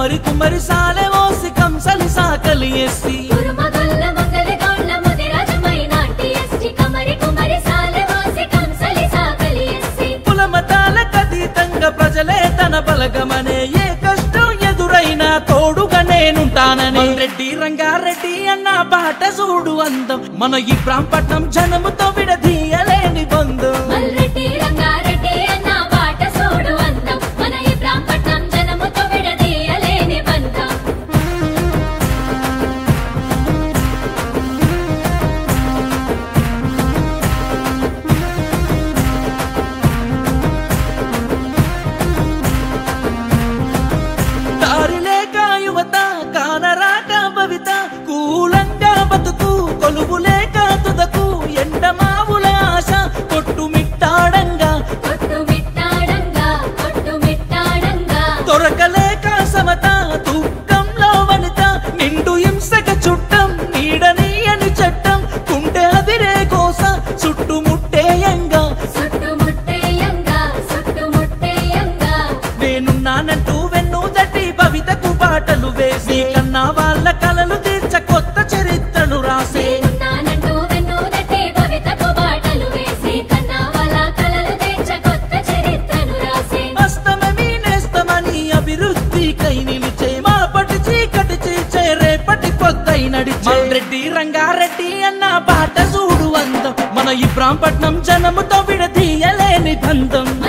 కమరి కుమరి సాలె ఓసి కంసలి సాకలి ఎస్సి కులమతాల కతీతంగా ప్రజలే తన బలగమనే ఏ కష్టం ఎదురైనా తోడుగా నేనుంటానని రెడ్డి రంగారెడ్డి అన్న పాట చూడు అందం మన ఈ బ్రాంపట్నం జనముతో విడదీయలేని బంధం కొలువులేక తుదకు ఎండమావుల ఆశ కొట్టుమిట్టాడంగా తొరకలేక సమత దుఃఖంలో వనిత నిండు హింసక చుట్టం నీడనీయని చట్టం కుంటే అదిరే కోస చుట్టుముట్టేయంగా నేనున్నానంటూ వెన్ను తట్టి భవితకు పాటలు వేసి కన్నా వాళ్ళ కలలు తీర్చ కొత్త చరిత్రను రాసే అస్తమీ నేస్తమని అభివృద్ధికై నిలిచే మాపటి చీకటి చీల్చే రేపటి పొద్దై నడిచే రెడ్డి రంగారెడ్డి అన్న పాట చూడు అందం మన ఈ బ్రాంపట్నం జనముతో విడదీయలేని బంధం